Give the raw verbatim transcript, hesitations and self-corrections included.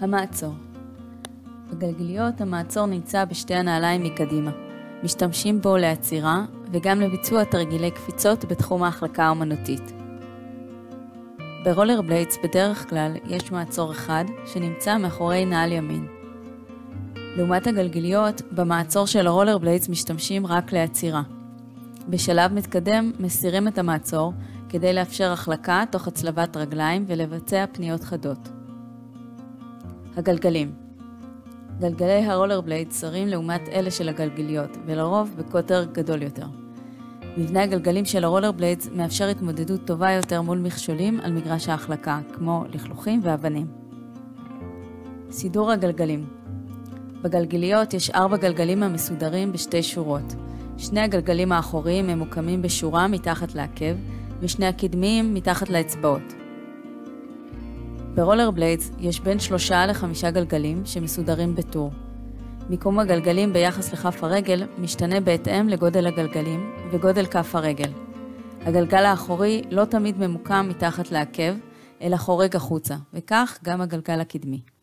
המעצור. בגלגיליות המעצור נמצא בשתי הנעליים מקדימה. משתמשים בו לעצירה וגם לביצוע תרגילי קפיצות בתחום ההחלקה האמנותית. ברולר בליידס בדרך כלל יש מעצור אחד שנמצא מאחורי נעל ימין. לעומת הגלגיליות, במעצור של הרולר בליידס משתמשים רק לעצירה. בשלב מתקדם מסירים את המעצור כדי לאפשר החלקה תוך הצלבת רגליים ולבצע פניות חדות. הגלגלים. גלגלי הרולר בליידס צרים לעומת אלה של הגלגיליות, ולרוב בקוטר גדול יותר. מבנה הגלגלים של הרולר בליידס מאפשר התמודדות טובה יותר מול מכשולים על מגרש ההחלקה, כמו לכלוכים ואבנים. סידור הגלגלים. בגלגיליות יש ארבע גלגלים המסודרים בשתי שורות. שני הגלגלים האחוריים ממוקמים בשורה מתחת לעקב, ושני הקדמיים מתחת לאצבעות. ברולר בליידס יש בין שלושה לחמישה גלגלים שמסודרים בטור. מיקום הגלגלים ביחס לכף הרגל משתנה בהתאם לגודל הגלגלים וגודל כף הרגל. הגלגל האחורי לא תמיד ממוקם מתחת לעקב, אלא חורג החוצה, וכך גם הגלגל הקדמי.